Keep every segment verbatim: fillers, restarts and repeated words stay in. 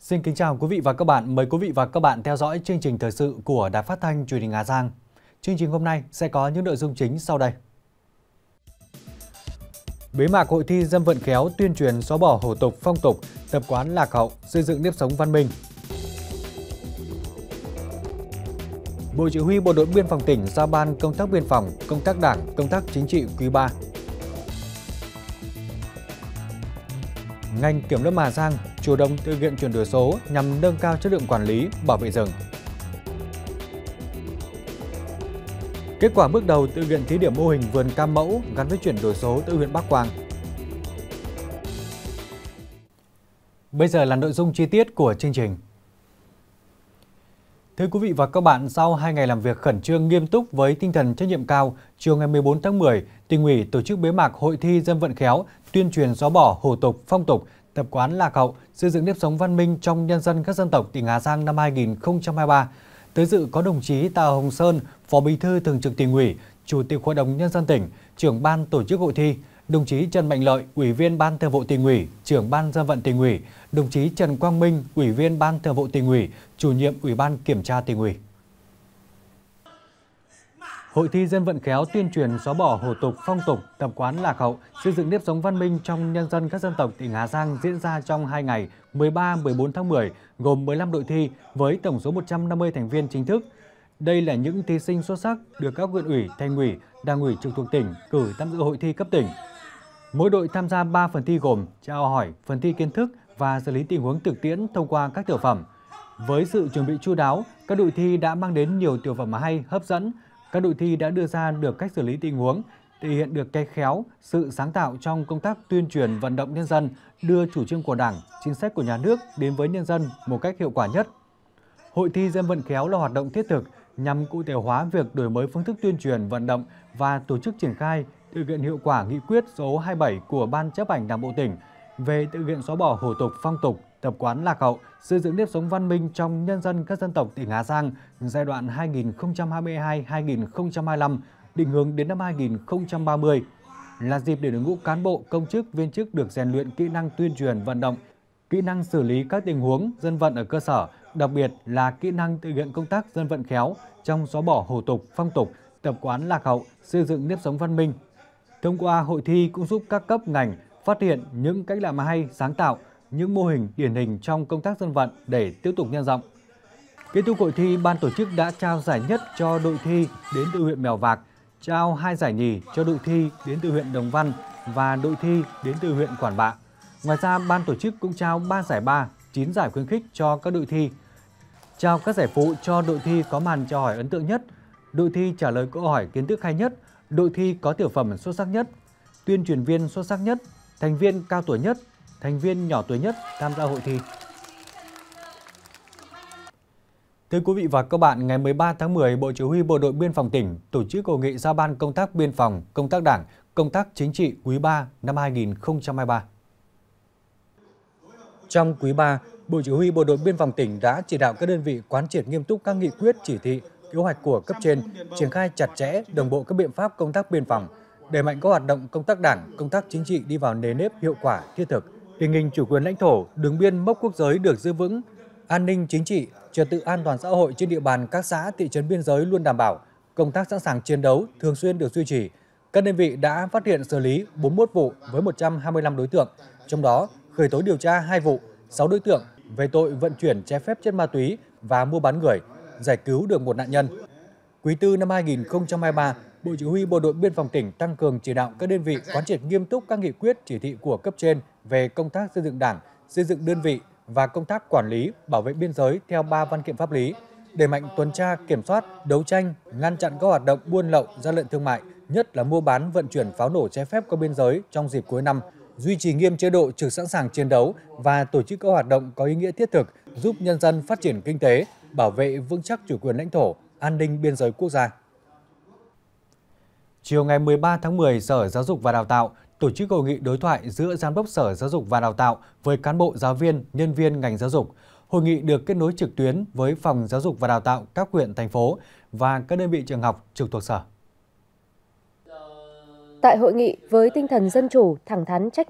Xin kính chào quý vị và các bạn. Mời quý vị và các bạn theo dõi chương trình thời sự của Đài Phát thanh Truyền hình Hà Giang. Chương trình hôm nay sẽ có những nội dung chính sau đây. Bế mạc hội thi dân vận khéo tuyên truyền xóa bỏ hủ tục, phong tục, tập quán lạc hậu, xây dựng nếp sống văn minh. Bộ Chỉ huy Bộ đội Biên phòng tỉnh giao ban công tác biên phòng, công tác đảng, công tác chính trị quý ba. Ngành Kiểm lâm Hà Giang chủ động thực hiện chuyển đổi số nhằm nâng cao chất lượng quản lý, bảo vệ rừng. Kết quả bước đầu thực hiện thí điểm mô hình vườn cam mẫu gắn với chuyển đổi số tại huyện Bắc Quang. Bây giờ là nội dung chi tiết của chương trình. Thưa quý vị và các bạn, sau hai ngày làm việc khẩn trương nghiêm túc với tinh thần trách nhiệm cao, chiều ngày mười bốn tháng mười, Tỉnh ủy tổ chức bế mạc hội thi dân vận khéo tuyên truyền xóa bỏ hủ tục, phong tục, tập quán lạc hậu, xây dựng nếp sống văn minh trong nhân dân các dân tộc tỉnh Hà Giang năm hai nghìn không trăm hai mươi ba. Tới dự có đồng chí Tạ Hồng Sơn, Phó Bí thư Thường trực Tỉnh ủy, Chủ tịch Hội đồng Nhân dân tỉnh, trưởng ban tổ chức hội thi, đồng chí Trần Mạnh Lợi, Ủy viên Ban Thường vụ Tỉnh ủy, trưởng Ban Dân vận Tỉnh ủy, đồng chí Trần Quang Minh, Ủy viên Ban Thường vụ Tỉnh ủy, Chủ nhiệm Ủy ban Kiểm tra Tỉnh ủy. Hội thi dân vận khéo tuyên truyền xóa bỏ hủ tục, phong tục, tập quán lạc hậu, xây dựng nếp sống văn minh trong nhân dân các dân tộc tỉnh Hà Giang diễn ra trong hai ngày mười ba mười bốn tháng mười, gồm mười lăm đội thi với tổng số một trăm năm mươi thành viên chính thức. Đây là những thí sinh xuất sắc được các huyện ủy, thành ủy, đảng ủy trực thuộc tỉnh cử tham dự hội thi cấp tỉnh. Mỗi đội tham gia ba phần thi gồm trao hỏi, phần thi kiến thức và xử lý tình huống thực tiễn thông qua các tiểu phẩm. Với sự chuẩn bị chu đáo, các đội thi đã mang đến nhiều tiểu phẩm hay, hấp dẫn. Các đội thi đã đưa ra được cách xử lý tình huống, thể hiện được cái khéo, sự sáng tạo trong công tác tuyên truyền vận động nhân dân, đưa chủ trương của Đảng, chính sách của nhà nước đến với nhân dân một cách hiệu quả nhất. Hội thi dân vận khéo là hoạt động thiết thực nhằm cụ thể hóa việc đổi mới phương thức tuyên truyền vận động và tổ chức triển khai thực hiện hiệu quả nghị quyết số hai mươi bảy của Ban Chấp hành Đảng bộ tỉnh về thực hiện xóa bỏ hủ tục, phong tục, tập quán lạc hậu, xây dựng nếp sống văn minh trong nhân dân các dân tộc tỉnh Hà Giang giai đoạn hai nghìn không trăm hai mươi hai đến hai nghìn không trăm hai mươi lăm, định hướng đến năm hai nghìn không trăm ba mươi, là dịp để đội ngũ cán bộ, công chức, viên chức được rèn luyện kỹ năng tuyên truyền vận động, kỹ năng xử lý các tình huống dân vận ở cơ sở, đặc biệt là kỹ năng thực hiện công tác dân vận khéo trong xóa bỏ hủ tục, phong tục, tập quán lạc hậu, xây dựng nếp sống văn minh. Thông qua hội thi cũng giúp các cấp ngành phát hiện những cách làm hay, sáng tạo, những mô hình điển hình trong công tác dân vận để tiếp tục nhân rộng. Kết thúc hội thi, ban tổ chức đã trao giải nhất cho đội thi đến từ huyện Mèo Vạc, trao hai giải nhì cho đội thi đến từ huyện Đồng Văn và đội thi đến từ huyện Quản Bạ. Ngoài ra, ban tổ chức cũng trao ba giải ba, chín giải khuyến khích cho các đội thi. Trao các giải phụ cho đội thi có màn chào hỏi ấn tượng nhất, đội thi trả lời câu hỏi kiến thức hay nhất, đội thi có tiểu phẩm xuất sắc nhất, tuyên truyền viên xuất sắc nhất, thành viên cao tuổi nhất, thành viên nhỏ tuổi nhất tham gia hội thi. Thưa quý vị và các bạn, ngày mười ba tháng mười, Bộ Chỉ huy Bộ đội Biên phòng tỉnh tổ chức hội nghị giao ban công tác biên phòng, công tác đảng, công tác chính trị quý ba năm hai nghìn không trăm hai mươi ba. Trong quý ba, Bộ Chỉ huy Bộ đội Biên phòng tỉnh đã chỉ đạo các đơn vị quán triệt nghiêm túc các nghị quyết, chỉ thị, kế hoạch của cấp trên, triển khai chặt chẽ, đồng bộ các biện pháp công tác biên phòng, đẩy mạnh các hoạt động công tác đảng, công tác chính trị đi vào nề nếp, hiệu quả, thiết thực. Tình hình chủ quyền lãnh thổ, đường biên mốc quốc giới được giữ vững, an ninh chính trị, trật tự an toàn xã hội trên địa bàn các xã, thị trấn biên giới luôn đảm bảo, công tác sẵn sàng chiến đấu thường xuyên được duy trì. Các đơn vị đã phát hiện xử lý bốn mươi mốt vụ với một trăm hai mươi lăm đối tượng, trong đó khởi tố điều tra hai vụ, sáu đối tượng về tội vận chuyển trái phép chất ma túy và mua bán người, giải cứu được một nạn nhân. Quý tư năm hai nghìn không trăm hai mươi ba, Bộ Chỉ huy Bộ đội Biên phòng tỉnh tăng cường chỉ đạo các đơn vị quán triệt nghiêm túc các nghị quyết, chỉ thị của cấp trên về công tác xây dựng Đảng, xây dựng đơn vị và công tác quản lý, bảo vệ biên giới theo ba văn kiện pháp lý, đẩy mạnh tuần tra, kiểm soát, đấu tranh, ngăn chặn các hoạt động buôn lậu, gian lận thương mại, nhất là mua bán, vận chuyển pháo nổ trái phép qua biên giới trong dịp cuối năm, duy trì nghiêm chế độ trực sẵn sàng chiến đấu và tổ chức các hoạt động có ý nghĩa thiết thực giúp nhân dân phát triển kinh tế, bảo vệ vững chắc chủ quyền lãnh thổ, an ninh biên giới quốc gia. Chiều ngày mười ba tháng mười, Sở Giáo dục và Đào tạo tổ chức hội nghị đối thoại giữa Giám đốc Sở Giáo dục và Đào tạo với cán bộ giáo viên, nhân viên ngành giáo dục. Hội nghị được kết nối trực tuyến với Phòng Giáo dục và Đào tạo các huyện, thành phố và các đơn vị trường học trực thuộc Sở. Tại hội nghị, với tinh thần dân chủ, thẳng thắn, trách nhiệm,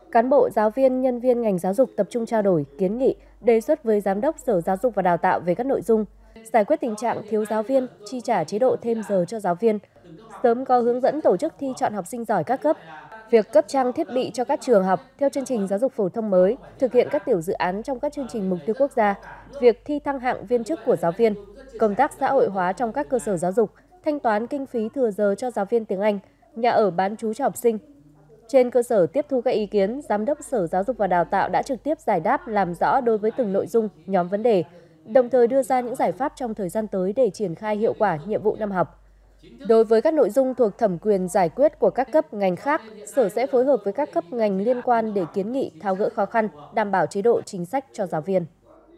Cán bộ, giáo viên, nhân viên ngành giáo dục tập trung trao đổi, kiến nghị, đề xuất với Giám đốc Sở Giáo dục và Đào tạo về các nội dung, giải quyết tình trạng thiếu giáo viên, chi trả chế độ thêm giờ cho giáo viên, sớm có hướng dẫn tổ chức thi chọn học sinh giỏi các cấp, việc cấp trang thiết bị cho các trường học theo chương trình giáo dục phổ thông mới, thực hiện các tiểu dự án trong các chương trình mục tiêu quốc gia, việc thi thăng hạng viên chức của giáo viên, công tác xã hội hóa trong các cơ sở giáo dục, thanh toán kinh phí thừa giờ cho giáo viên tiếng Anh, nhà ở bán trú cho học sinh. Trên cơ sở tiếp thu các ý kiến, Giám đốc Sở Giáo dục và Đào tạo đã trực tiếp giải đáp làm rõ đối với từng nội dung, nhóm vấn đề, đồng thời đưa ra những giải pháp trong thời gian tới để triển khai hiệu quả nhiệm vụ năm học. Đối với các nội dung thuộc thẩm quyền giải quyết của các cấp ngành khác, Sở sẽ phối hợp với các cấp ngành liên quan để kiến nghị tháo gỡ khó khăn, đảm bảo chế độ chính sách cho giáo viên.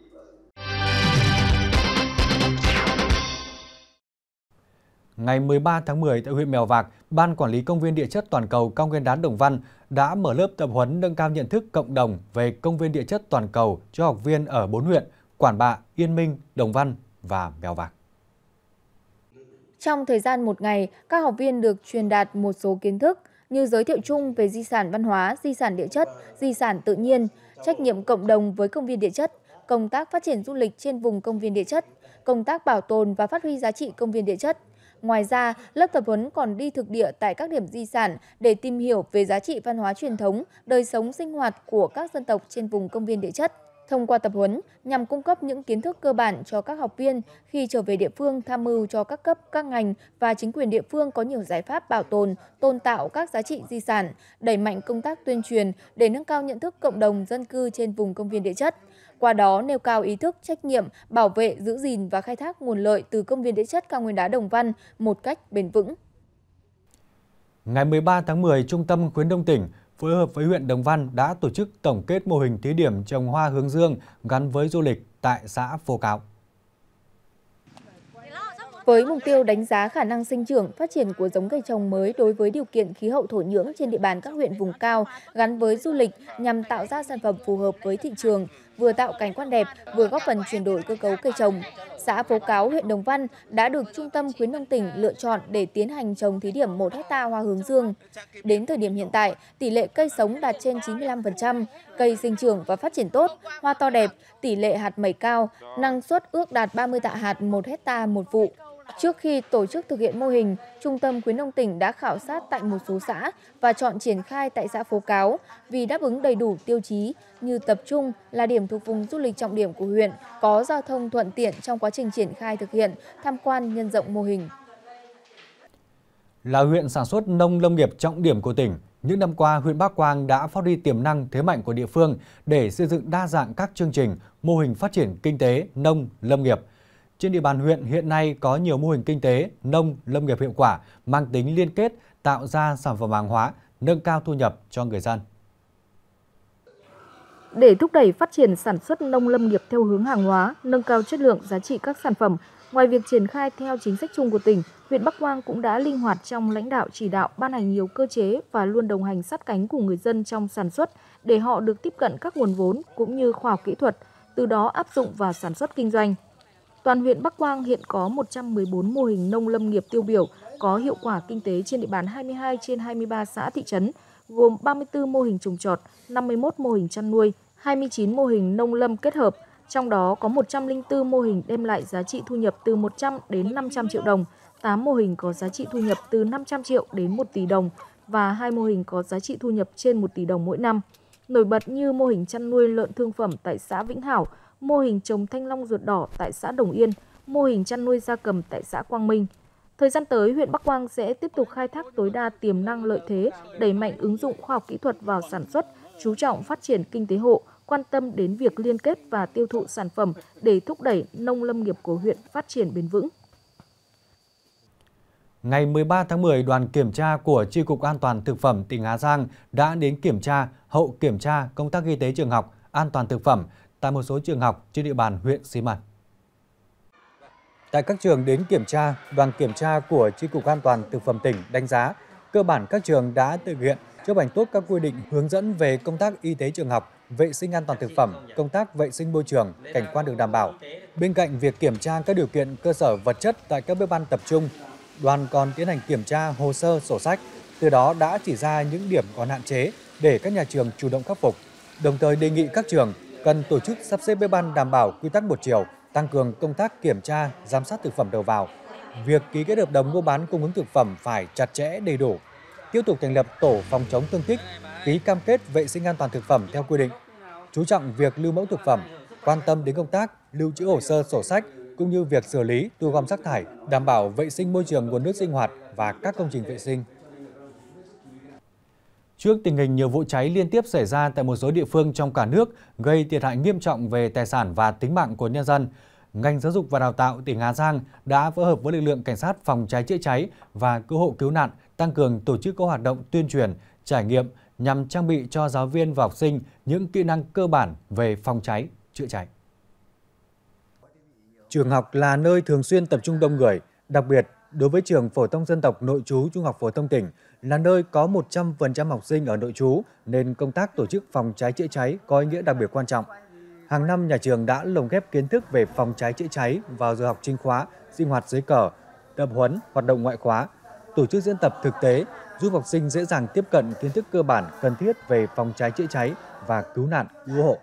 Ngày mười ba tháng mười tại huyện Mèo Vạc, Ban Quản lý Công viên Địa chất Toàn cầu Cao Nguyên Đá Đồng Văn đã mở lớp tập huấn nâng cao nhận thức cộng đồng về công viên địa chất toàn cầu cho học viên ở bốn huyện Quản Bạ, Yên Minh, Đồng Văn và Mèo Vạc. Trong thời gian một ngày, các học viên được truyền đạt một số kiến thức như giới thiệu chung về di sản văn hóa, di sản địa chất, di sản tự nhiên, trách nhiệm cộng đồng với công viên địa chất, công tác phát triển du lịch trên vùng công viên địa chất, công tác bảo tồn và phát huy giá trị công viên địa chất. Ngoài ra, lớp tập huấn còn đi thực địa tại các điểm di sản để tìm hiểu về giá trị văn hóa truyền thống, đời sống sinh hoạt của các dân tộc trên vùng công viên địa chất. Thông qua tập huấn nhằm cung cấp những kiến thức cơ bản cho các học viên khi trở về địa phương, tham mưu cho các cấp, các ngành và chính quyền địa phương có nhiều giải pháp bảo tồn, tôn tạo các giá trị di sản, đẩy mạnh công tác tuyên truyền để nâng cao nhận thức cộng đồng dân cư trên vùng công viên địa chất. Qua đó nêu cao ý thức, trách nhiệm, bảo vệ, giữ gìn và khai thác nguồn lợi từ công viên địa chất Cao Nguyên Đá Đồng Văn một cách bền vững. Ngày mười ba tháng mười, Trung tâm Khuyến nông tỉnh phối hợp với huyện Đồng Văn đã tổ chức tổng kết mô hình thí điểm trồng hoa hướng dương gắn với du lịch tại xã Phố Cáo. Với mục tiêu đánh giá khả năng sinh trưởng, phát triển của giống cây trồng mới đối với điều kiện khí hậu thổ nhưỡng trên địa bàn các huyện vùng cao gắn với du lịch nhằm tạo ra sản phẩm phù hợp với thị trường, vừa tạo cảnh quan đẹp, vừa góp phần chuyển đổi cơ cấu cây trồng. Xã Phố Cáo, huyện Đồng Văn đã được Trung tâm Khuyến nông tỉnh lựa chọn để tiến hành trồng thí điểm một héc ta hoa hướng dương. Đến thời điểm hiện tại, tỷ lệ cây sống đạt trên chín mươi lăm phần trăm, cây sinh trưởng và phát triển tốt, hoa to đẹp, tỷ lệ hạt mẩy cao, năng suất ước đạt ba mươi tạ hạt một héc ta một vụ. Trước khi tổ chức thực hiện mô hình, Trung tâm Khuyến nông tỉnh đã khảo sát tại một số xã và chọn triển khai tại xã Phố Cáo vì đáp ứng đầy đủ tiêu chí như tập trung là điểm thuộc vùng du lịch trọng điểm của huyện, có giao thông thuận tiện trong quá trình triển khai thực hiện, tham quan nhân rộng mô hình. Là huyện sản xuất nông lâm nghiệp trọng điểm của tỉnh, những năm qua huyện Bắc Quang đã phát huy tiềm năng thế mạnh của địa phương để xây dựng đa dạng các chương trình, mô hình phát triển kinh tế, nông, lâm nghiệp. Trên địa bàn huyện hiện nay có nhiều mô hình kinh tế, nông, lâm nghiệp hiệu quả, mang tính liên kết, tạo ra sản phẩm hàng hóa, nâng cao thu nhập cho người dân. Để thúc đẩy phát triển sản xuất nông lâm nghiệp theo hướng hàng hóa, nâng cao chất lượng giá trị các sản phẩm, ngoài việc triển khai theo chính sách chung của tỉnh, huyện Bắc Quang cũng đã linh hoạt trong lãnh đạo chỉ đạo, ban hành nhiều cơ chế và luôn đồng hành sát cánh cùng người dân trong sản xuất để họ được tiếp cận các nguồn vốn cũng như khoa học kỹ thuật, từ đó áp dụng vào sản xuất kinh doanh. Toàn huyện Bắc Quang hiện có một trăm mười bốn mô hình nông lâm nghiệp tiêu biểu có hiệu quả kinh tế trên địa bàn hai mươi hai trên hai mươi ba xã thị trấn, gồm ba mươi tư mô hình trồng trọt, năm mươi mốt mô hình chăn nuôi, hai mươi chín mô hình nông lâm kết hợp, trong đó có một trăm lẻ bốn mô hình đem lại giá trị thu nhập từ một trăm đến năm trăm triệu đồng, tám mô hình có giá trị thu nhập từ năm trăm triệu đến một tỷ đồng và hai mô hình có giá trị thu nhập trên một tỷ đồng mỗi năm. Nổi bật như mô hình chăn nuôi lợn thương phẩm tại xã Vĩnh Hảo, mô hình trồng thanh long ruột đỏ tại xã Đồng Yên, mô hình chăn nuôi gia cầm tại xã Quang Minh. Thời gian tới, huyện Bắc Quang sẽ tiếp tục khai thác tối đa tiềm năng lợi thế, đẩy mạnh ứng dụng khoa học kỹ thuật vào sản xuất, chú trọng phát triển kinh tế hộ, quan tâm đến việc liên kết và tiêu thụ sản phẩm để thúc đẩy nông lâm nghiệp của huyện phát triển bền vững. Ngày mười ba tháng mười, đoàn kiểm tra của Chi cục An toàn thực phẩm tỉnh Hà Giang đã đến kiểm tra, hậu kiểm tra công tác y tế trường học, an toàn thực phẩm tại một số trường học trên địa bàn huyện Xi Măng. Tại các trường đến kiểm tra, đoàn kiểm tra của Chi cục An toàn thực phẩm tỉnh đánh giá cơ bản các trường đã thực hiện chấp hành tốt các quy định hướng dẫn về công tác y tế trường học, vệ sinh an toàn thực phẩm, công tác vệ sinh môi trường, cảnh quan được đảm bảo. Bên cạnh việc kiểm tra các điều kiện cơ sở vật chất tại các bếp ăn tập trung, đoàn còn tiến hành kiểm tra hồ sơ, sổ sách, từ đó đã chỉ ra những điểm còn hạn chế, để các nhà trường chủ động khắc phục. Đồng thời đề nghị các trường cần tổ chức sắp xếp bếp ban đảm bảo quy tắc một chiều, tăng cường công tác kiểm tra, giám sát thực phẩm đầu vào. Việc ký kết hợp đồng mua bán cung ứng thực phẩm phải chặt chẽ đầy đủ. Tiếp tục thành lập tổ phòng chống thương tích, ký cam kết vệ sinh an toàn thực phẩm theo quy định. Chú trọng việc lưu mẫu thực phẩm, quan tâm đến công tác lưu trữ hồ sơ sổ sách cũng như việc xử lý, thu gom rác thải, đảm bảo vệ sinh môi trường nguồn nước sinh hoạt và các công trình vệ sinh. Trước tình hình nhiều vụ cháy liên tiếp xảy ra tại một số địa phương trong cả nước gây thiệt hại nghiêm trọng về tài sản và tính mạng của nhân dân, ngành giáo dục và đào tạo tỉnh Hà Giang đã phối hợp với lực lượng cảnh sát phòng cháy chữa cháy và cứu hộ cứu nạn tăng cường tổ chức các hoạt động tuyên truyền, trải nghiệm nhằm trang bị cho giáo viên và học sinh những kỹ năng cơ bản về phòng cháy chữa cháy. Trường học là nơi thường xuyên tập trung đông người, đặc biệt đối với trường phổ thông dân tộc nội trú Trung học phổ thông tỉnh là nơi có một trăm phần trăm học sinh ở nội trú nên công tác tổ chức phòng cháy chữa cháy có ý nghĩa đặc biệt quan trọng. Hàng năm nhà trường đã lồng ghép kiến thức về phòng cháy chữa cháy vào giờ học chính khóa, sinh hoạt dưới cờ, tập huấn, hoạt động ngoại khóa, tổ chức diễn tập thực tế giúp học sinh dễ dàng tiếp cận kiến thức cơ bản cần thiết về phòng cháy chữa cháy và cứu nạn cứu hộ.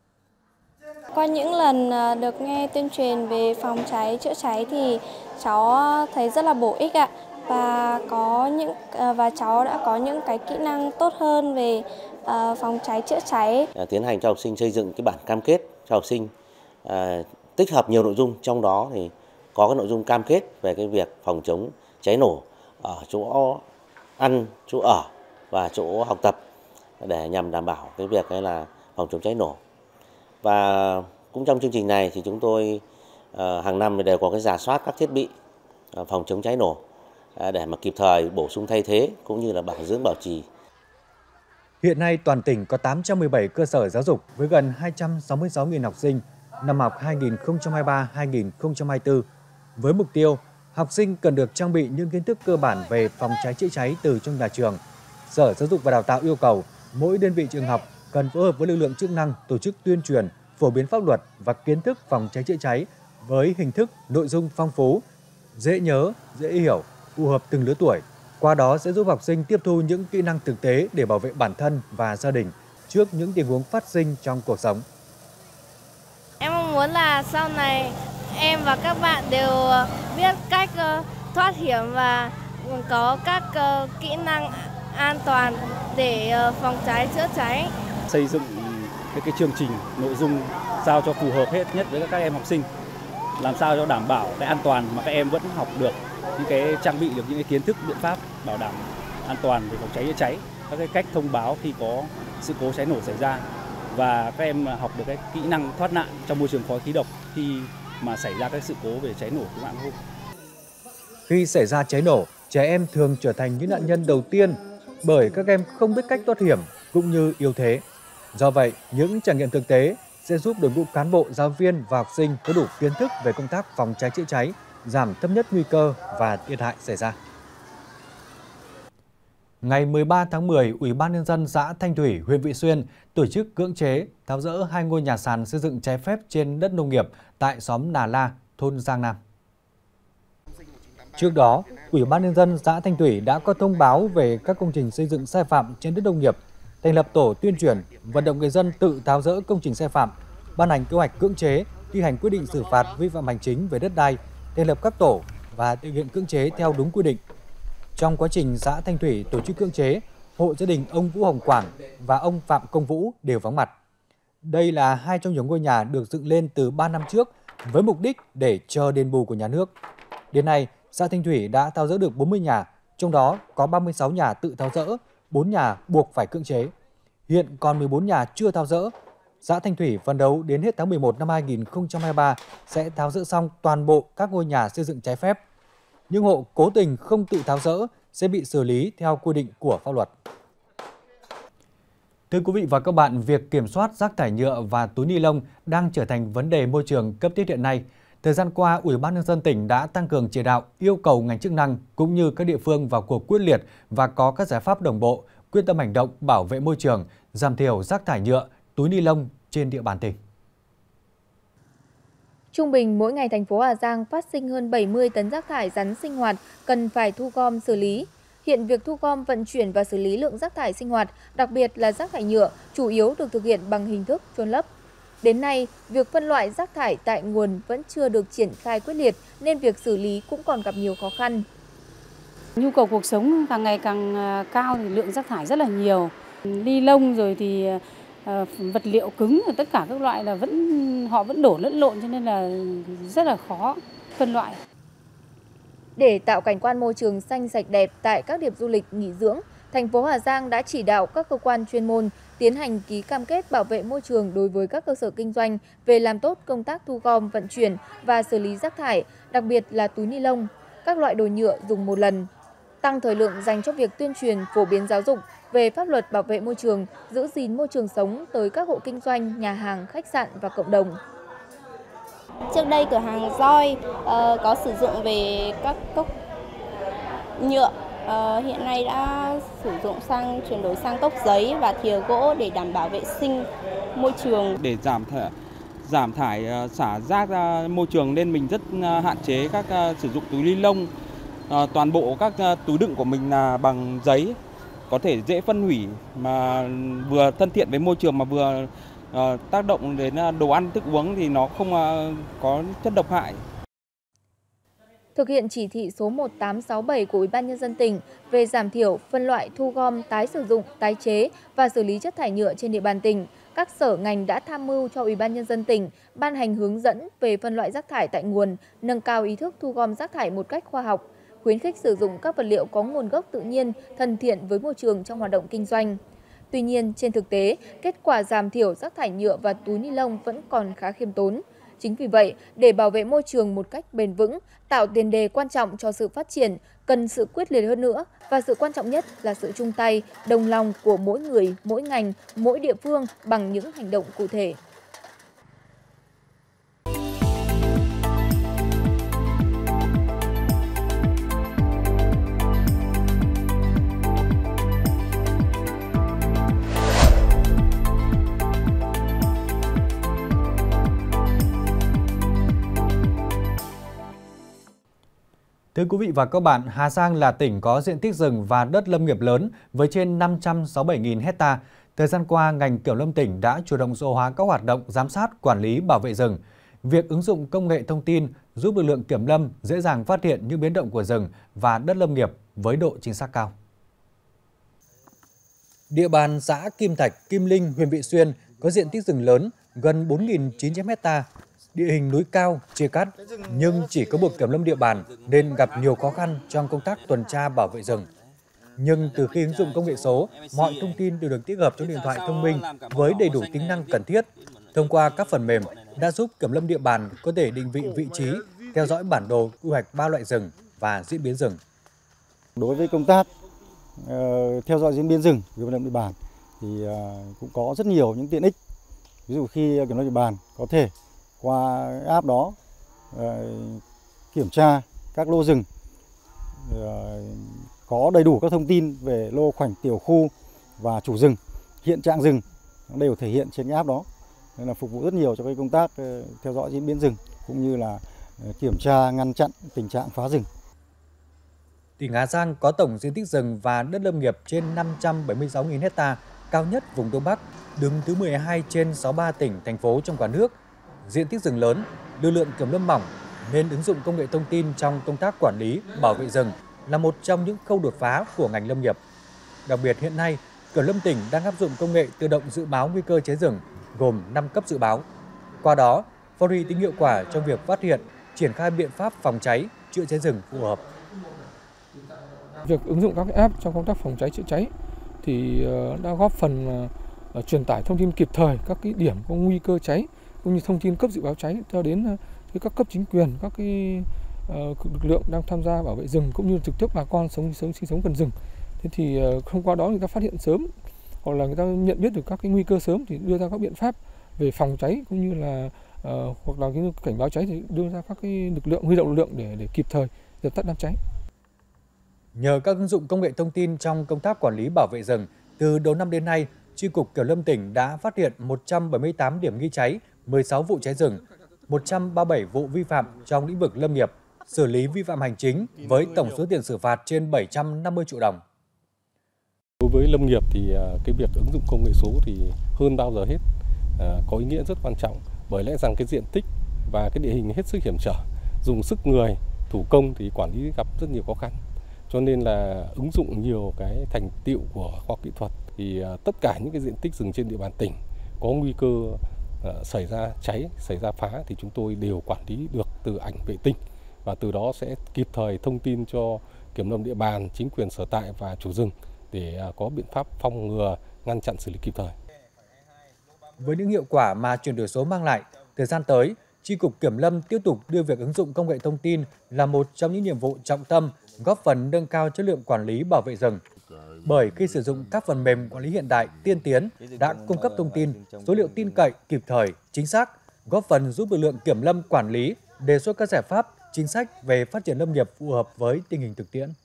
Qua những lần được nghe tuyên truyền về phòng cháy chữa cháy thì cháu thấy rất là bổ ích ạ, và có những và cháu đã có những cái kỹ năng tốt hơn về uh, phòng cháy chữa cháy. Tiến hành cho học sinh xây dựng cái bản cam kết cho học sinh, à, tích hợp nhiều nội dung, trong đó thì có cái nội dung cam kết về cái việc phòng chống cháy nổ ở chỗ ăn, chỗ ở và chỗ học tập để nhằm đảm bảo cái việc ấy là phòng chống cháy nổ. Và cũng trong chương trình này thì chúng tôi uh, hàng năm đều có cái rà soát các thiết bị uh, phòng chống cháy nổ uh, để mà kịp thời bổ sung thay thế cũng như là bảo dưỡng bảo trì. Hiện nay toàn tỉnh có tám trăm mười bảy cơ sở giáo dục với gần hai trăm sáu mươi sáu nghìn học sinh năm học hai nghìn không trăm hai mươi ba hai nghìn không trăm hai mươi tư. Với mục tiêu, học sinh cần được trang bị những kiến thức cơ bản về phòng cháy chữa cháy từ trong nhà trường. Sở Giáo dục và Đào tạo yêu cầu mỗi đơn vị trường học cần phối hợp với lực lượng chức năng tổ chức tuyên truyền, phổ biến pháp luật và kiến thức phòng cháy chữa cháy với hình thức, nội dung phong phú, dễ nhớ, dễ hiểu, phù hợp từng lứa tuổi. Qua đó sẽ giúp học sinh tiếp thu những kỹ năng thực tế để bảo vệ bản thân và gia đình trước những tình huống phát sinh trong cuộc sống. Em mong muốn là sau này em và các bạn đều biết cách thoát hiểm và có các kỹ năng an toàn để phòng cháy chữa cháy. Xây dựng cái, cái chương trình nội dung sao cho phù hợp hết nhất với các em học sinh, làm sao cho đảm bảo cái an toàn mà các em vẫn học được những cái trang bị được những cái kiến thức biện pháp bảo đảm an toàn về phòng cháy chữa cháy, các cái cách thông báo khi có sự cố cháy nổ xảy ra, và các em học được cái kỹ năng thoát nạn trong môi trường khói khí độc khi mà xảy ra các sự cố về cháy nổ cứu nạn cứu hộ. Khi xảy ra cháy nổ, trẻ em thường trở thành những nạn nhân đầu tiên bởi các em không biết cách thoát hiểm cũng như yếu thế. Do vậy, những trải nghiệm thực tế sẽ giúp đội ngũ cán bộ, giáo viên và học sinh có đủ kiến thức về công tác phòng cháy chữa cháy, giảm thấp nhất nguy cơ và thiệt hại xảy ra. Ngày mười ba tháng mười, Ủy ban Nhân dân xã Thanh Thủy, huyện Vị Xuyên tổ chức cưỡng chế tháo dỡ hai ngôi nhà sàn xây dựng trái phép trên đất nông nghiệp tại xóm Nà La, thôn Giang Nam. Trước đó, Ủy ban Nhân dân xã Thanh Thủy đã có thông báo về các công trình xây dựng sai phạm trên đất nông nghiệp, thành lập tổ tuyên truyền, vận động người dân tự tháo dỡ công trình sai phạm, ban hành kế hoạch cưỡng chế, thi hành quyết định xử phạt vi phạm hành chính về đất đai, thành lập các tổ và thực hiện cưỡng chế theo đúng quy định. Trong quá trình xã Thanh Thủy tổ chức cưỡng chế, hộ gia đình ông Vũ Hồng Quảng và ông Phạm Công Vũ đều vắng mặt. Đây là hai trong những ngôi nhà được dựng lên từ ba năm trước với mục đích để chờ đền bù của nhà nước. Đến nay, xã Thanh Thủy đã tháo dỡ được bốn mươi nhà, trong đó có ba mươi sáu nhà tự tháo dỡ, bốn nhà buộc phải cưỡng chế. Hiện còn mười bốn nhà chưa tháo dỡ. Xã Thanh Thủy phấn đấu đến hết tháng mười một năm hai nghìn không trăm hai mươi ba sẽ tháo dỡ xong toàn bộ các ngôi nhà xây dựng trái phép. Những hộ cố tình không tự tháo dỡ sẽ bị xử lý theo quy định của pháp luật. Thưa quý vị và các bạn, việc kiểm soát rác thải nhựa và túi ni lông đang trở thành vấn đề môi trường cấp thiết hiện nay. Thời gian qua, Ủy ban Nhân dân tỉnh đã tăng cường chỉ đạo, yêu cầu ngành chức năng cũng như các địa phương vào cuộc quyết liệt và có các giải pháp đồng bộ, quyết tâm hành động bảo vệ môi trường, giảm thiểu rác thải nhựa, túi ni lông trên địa bàn tỉnh. Trung bình mỗi ngày thành phố Hà Giang phát sinh hơn bảy mươi tấn rác thải rắn sinh hoạt cần phải thu gom xử lý. Hiện việc thu gom, vận chuyển và xử lý lượng rác thải sinh hoạt, đặc biệt là rác thải nhựa, chủ yếu được thực hiện bằng hình thức chôn lấp. Đến nay, việc phân loại rác thải tại nguồn vẫn chưa được triển khai quyết liệt nên việc xử lý cũng còn gặp nhiều khó khăn. Nhu cầu cuộc sống càng ngày càng cao thì lượng rác thải rất là nhiều. Ni lông rồi thì vật liệu cứng, tất cả các loại là vẫn họ vẫn đổ lẫn lộn cho nên là rất là khó phân loại. Để tạo cảnh quan môi trường xanh sạch đẹp tại các điểm du lịch nghỉ dưỡng, thành phố Hà Giang đã chỉ đạo các cơ quan chuyên môn tiến hành ký cam kết bảo vệ môi trường đối với các cơ sở kinh doanh về làm tốt công tác thu gom, vận chuyển và xử lý rác thải, đặc biệt là túi ni lông, các loại đồ nhựa dùng một lần. Tăng thời lượng dành cho việc tuyên truyền, phổ biến giáo dục về pháp luật bảo vệ môi trường, giữ gìn môi trường sống tới các hộ kinh doanh, nhà hàng, khách sạn và cộng đồng. Trước đây cửa hàng Roi uh, có sử dụng về các cốc nhựa, uh, hiện nay đã sử dụng sang chuyển đổi sang cốc giấy và thìa gỗ để đảm bảo vệ sinh môi trường. Để giảm thải giảm thải uh, xả rác ra môi trường nên mình rất uh, hạn chế các uh, sử dụng túi ni lông. Uh, toàn bộ các uh, túi đựng của mình là bằng giấy, có thể dễ phân hủy mà vừa thân thiện với môi trường mà vừa Uh, tác động đến uh, đồ ăn thức uống thì nó không uh, có chất độc hại. Thực hiện chỉ thị số một tám sáu bảy của Ủy ban Nhân dân tỉnh về giảm thiểu, phân loại, thu gom, tái sử dụng, tái chế và xử lý chất thải nhựa trên địa bàn tỉnh, các sở ngành đã tham mưu cho Ủy ban Nhân dân tỉnh ban hành hướng dẫn về phân loại rác thải tại nguồn, nâng cao ý thức thu gom rác thải một cách khoa học, khuyến khích sử dụng các vật liệu có nguồn gốc tự nhiên, thân thiện với môi trường trong hoạt động kinh doanh. Tuy nhiên, trên thực tế, kết quả giảm thiểu rác thải nhựa và túi ni lông vẫn còn khá khiêm tốn. Chính vì vậy, để bảo vệ môi trường một cách bền vững, tạo tiền đề quan trọng cho sự phát triển, cần sự quyết liệt hơn nữa và sự quan trọng nhất là sự chung tay, đồng lòng của mỗi người, mỗi ngành, mỗi địa phương bằng những hành động cụ thể. Thưa quý vị và các bạn, Hà Giang là tỉnh có diện tích rừng và đất lâm nghiệp lớn với trên năm trăm sáu mươi bảy nghìn hecta. Thời gian qua, ngành Kiểm lâm tỉnh đã chủ động số hóa các hoạt động giám sát, quản lý, bảo vệ rừng. Việc ứng dụng công nghệ thông tin giúp lực lượng kiểm lâm dễ dàng phát hiện những biến động của rừng và đất lâm nghiệp với độ chính xác cao. Địa bàn xã Kim Thạch, Kim Linh, huyện Vị Xuyên có diện tích rừng lớn gần bốn nghìn chín trăm hecta. Địa hình núi cao, chia cắt, nhưng chỉ có một kiểm lâm địa bàn nên gặp nhiều khó khăn trong công tác tuần tra bảo vệ rừng. Nhưng từ khi ứng dụng công nghệ số, mọi thông tin đều được tích hợp trong điện thoại thông minh với đầy đủ tính năng cần thiết. Thông qua các phần mềm đã giúp kiểm lâm địa bàn có thể định vị vị trí, theo dõi bản đồ quy hoạch ba loại rừng và diễn biến rừng. Đối với công tác uh, theo dõi diễn biến rừng của kiểm lâm địa bàn thì uh, cũng có rất nhiều những tiện ích. Ví dụ khi kiểm lâm địa bàn có thể qua app đó uh, kiểm tra các lô rừng, uh, có đầy đủ các thông tin về lô khoảnh tiểu khu và chủ rừng, hiện trạng rừng đều thể hiện trên cái app đó, nên là phục vụ rất nhiều cho cái công tác uh, theo dõi diễn biến rừng cũng như là uh, kiểm tra ngăn chặn tình trạng phá rừng. Tỉnh Hà Giang có tổng diện tích rừng và đất lâm nghiệp trên năm trăm bảy mươi sáu nghìn hecta, cao nhất vùng Đông Bắc, đứng thứ mười hai trên sáu mươi ba tỉnh, thành phố trong cả nước. Diện tích rừng lớn, lực lượng kiểm lâm mỏng nên ứng dụng công nghệ thông tin trong công tác quản lý, bảo vệ rừng là một trong những khâu đột phá của ngành lâm nghiệp. Đặc biệt hiện nay, Kiểm lâm tỉnh đang áp dụng công nghệ tự động dự báo nguy cơ cháy rừng, gồm năm cấp dự báo. Qua đó, phát huy tính hiệu quả trong việc phát hiện, triển khai biện pháp phòng cháy, chữa cháy rừng phù hợp. Việc ứng dụng các app trong công tác phòng cháy chữa cháy thì đã góp phần truyền tải thông tin kịp thời các cái điểm có nguy cơ cháy, cũng như thông tin cấp dự báo cháy cho đến các cấp chính quyền, các cái lực lượng đang tham gia bảo vệ rừng cũng như trực tiếp bà con sống sống sinh sống gần rừng. Thế thì thông qua đó người ta phát hiện sớm hoặc là người ta nhận biết được các cái nguy cơ sớm thì đưa ra các biện pháp về phòng cháy cũng như là uh, hoặc là cái cảnh báo cháy thì đưa ra các cái lực lượng huy động lực lượng để để kịp thời dập tắt đám cháy. Nhờ các ứng dụng công nghệ thông tin trong công tác quản lý bảo vệ rừng, từ đầu năm đến nay, Chi cục Kiểm lâm tỉnh đã phát hiện một trăm bảy mươi tám điểm nghi cháy, mười sáu vụ cháy rừng, một trăm ba mươi bảy vụ vi phạm trong lĩnh vực lâm nghiệp, xử lý vi phạm hành chính với tổng số tiền xử phạt trên bảy trăm năm mươi triệu đồng. Đối với lâm nghiệp thì cái việc ứng dụng công nghệ số thì hơn bao giờ hết có ý nghĩa rất quan trọng, bởi lẽ rằng cái diện tích và cái địa hình hết sức hiểm trở, dùng sức người, thủ công thì quản lý gặp rất nhiều khó khăn. Cho nên là ứng dụng nhiều cái thành tựu của khoa học kỹ thuật thì tất cả những cái diện tích rừng trên địa bàn tỉnh có nguy cơ uh, xảy ra cháy, xảy ra phá thì chúng tôi đều quản lý được từ ảnh vệ tinh, và từ đó sẽ kịp thời thông tin cho kiểm lâm địa bàn, chính quyền sở tại và chủ rừng để uh, có biện pháp phòng ngừa, ngăn chặn, xử lý kịp thời. Với những hiệu quả mà chuyển đổi số mang lại, thời gian tới, Chi cục Kiểm lâm tiếp tục đưa việc ứng dụng công nghệ thông tin là một trong những nhiệm vụ trọng tâm, góp phần nâng cao chất lượng quản lý bảo vệ rừng. Bởi khi sử dụng các phần mềm quản lý hiện đại, tiên tiến đã cung cấp thông tin, số liệu tin cậy, kịp thời, chính xác, góp phần giúp lực lượng kiểm lâm quản lý, đề xuất các giải pháp, chính sách về phát triển lâm nghiệp phù hợp với tình hình thực tiễn.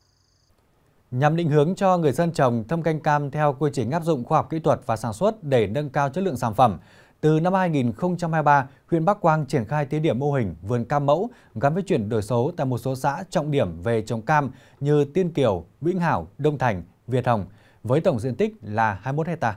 Nhằm định hướng cho người dân trồng thâm canh cam theo quy trình áp dụng khoa học kỹ thuật và sản xuất để nâng cao chất lượng sản phẩm, từ năm hai nghìn không trăm hai mươi ba, huyện Bắc Quang triển khai thí điểm mô hình vườn cam mẫu gắn với chuyển đổi số tại một số xã trọng điểm về trồng cam như Tiên Kiều, Vĩnh Hảo, Đông Thành, Việt Hồng, với tổng diện tích là hai mươi mốt héc ta.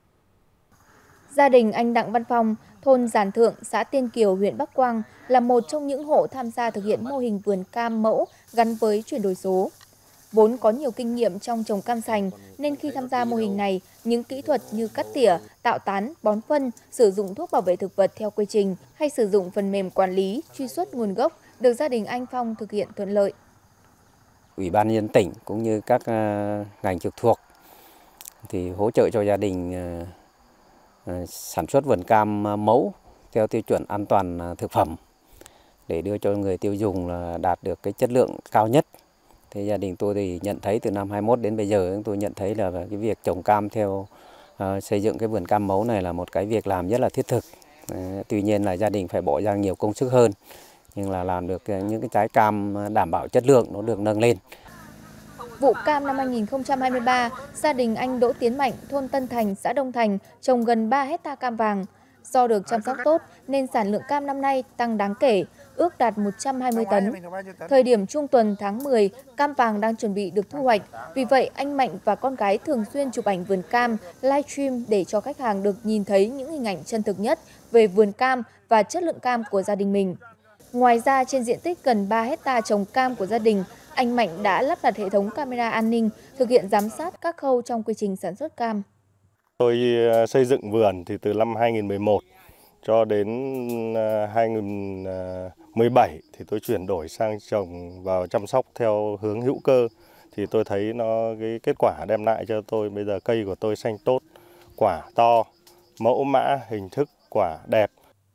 Gia đình anh Đặng Văn Phong, thôn Giản Thượng, xã Tiên Kiều, huyện Bắc Quang là một trong những hộ tham gia thực hiện mô hình vườn cam mẫu gắn với chuyển đổi số. Vốn có nhiều kinh nghiệm trong trồng cam sành, nên khi tham gia mô hình này, những kỹ thuật như cắt tỉa, tạo tán, bón phân, sử dụng thuốc bảo vệ thực vật theo quy trình hay sử dụng phần mềm quản lý, truy xuất nguồn gốc được gia đình anh Phong thực hiện thuận lợi. Ủy ban nhân dân tỉnh cũng như các ngành trực thuộc thì hỗ trợ cho gia đình sản xuất vườn cam mẫu theo tiêu chuẩn an toàn thực phẩm để đưa cho người tiêu dùng đạt được cái chất lượng cao nhất. Thế gia đình tôi thì nhận thấy từ năm hai mươi mốt đến bây giờ tôi nhận thấy là cái việc trồng cam theo uh, xây dựng cái vườn cam mẫu này là một cái việc làm rất là thiết thực. Uh, tuy nhiên là gia đình phải bỏ ra nhiều công sức hơn, nhưng là làm được những cái trái cam đảm bảo chất lượng nó được nâng lên. Vụ cam năm hai nghìn không trăm hai mươi ba, gia đình anh Đỗ Tiến Mạnh, thôn Tân Thành, xã Đông Thành trồng gần ba héc ta cam vàng. Do được chăm sóc tốt nên sản lượng cam năm nay tăng đáng kể, ước đạt một trăm hai mươi tấn. Thời điểm trung tuần tháng mười, cam vàng đang chuẩn bị được thu hoạch. Vì vậy, anh Mạnh và con gái thường xuyên chụp ảnh vườn cam, livestream để cho khách hàng được nhìn thấy những hình ảnh chân thực nhất về vườn cam và chất lượng cam của gia đình mình. Ngoài ra, trên diện tích gần ba héc ta trồng cam của gia đình, anh Mạnh đã lắp đặt hệ thống camera an ninh, thực hiện giám sát các khâu trong quy trình sản xuất cam. Tôi xây dựng vườn thì từ năm hai nghìn không trăm mười một cho đến hai nghìn không trăm mười bảy thì tôi chuyển đổi sang trồng vào chăm sóc theo hướng hữu cơ, thì tôi thấy nó cái kết quả đem lại cho tôi bây giờ cây của tôi xanh tốt, quả to, mẫu mã, hình thức quả đẹp.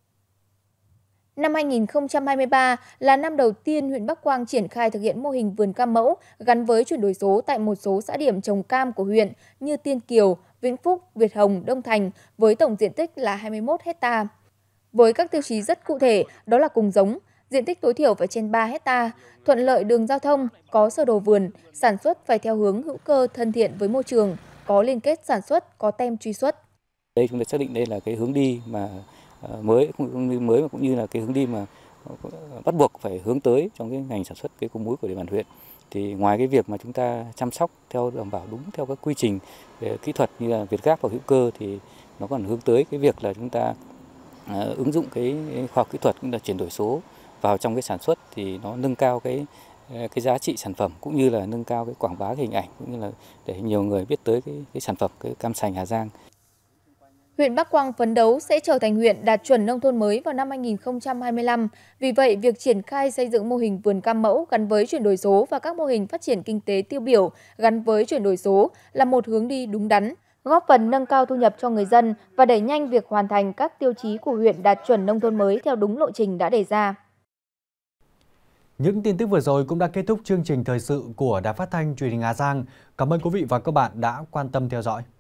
Năm hai nghìn không trăm hai mươi ba là năm đầu tiên huyện Bắc Quang triển khai thực hiện mô hình vườn cam mẫu gắn với chuyển đổi số tại một số xã điểm trồng cam của huyện như Tiên Kiều, Vĩnh Phúc, Việt Hồng, Đông Thành với tổng diện tích là hai mươi mốt héc ta. Với các tiêu chí rất cụ thể, đó là cùng giống, diện tích tối thiểu phải trên ba héc ta, thuận lợi đường giao thông, có sơ đồ vườn, sản xuất phải theo hướng hữu cơ thân thiện với môi trường, có liên kết sản xuất, có tem truy xuất. Đây chúng ta xác định đây là cái hướng đi mà mới mới cũng như là cái hướng đi mà bắt buộc phải hướng tới trong cái ngành sản xuất cây có múi của địa bàn huyện. Thì ngoài cái việc mà chúng ta chăm sóc theo đảm bảo đúng theo các quy trình về kỹ thuật như là Việt Gáp và hữu cơ, thì nó còn hướng tới cái việc là chúng ta uh, ứng dụng cái khoa học kỹ thuật cũng là chuyển đổi số vào trong cái sản xuất, thì nó nâng cao cái cái giá trị sản phẩm cũng như là nâng cao cái quảng bá cái hình ảnh cũng như là để nhiều người biết tới cái cái sản phẩm cái cam sành Hà Giang. Huyện Bắc Quang phấn đấu sẽ trở thành huyện đạt chuẩn nông thôn mới vào năm hai nghìn không trăm hai mươi lăm. Vì vậy, việc triển khai xây dựng mô hình vườn cam mẫu gắn với chuyển đổi số và các mô hình phát triển kinh tế tiêu biểu gắn với chuyển đổi số là một hướng đi đúng đắn, góp phần nâng cao thu nhập cho người dân và đẩy nhanh việc hoàn thành các tiêu chí của huyện đạt chuẩn nông thôn mới theo đúng lộ trình đã đề ra. Những tin tức vừa rồi cũng đã kết thúc chương trình thời sự của Đài Phát thanh Truyền hình Hà Giang. Cảm ơn quý vị và các bạn đã quan tâm theo dõi.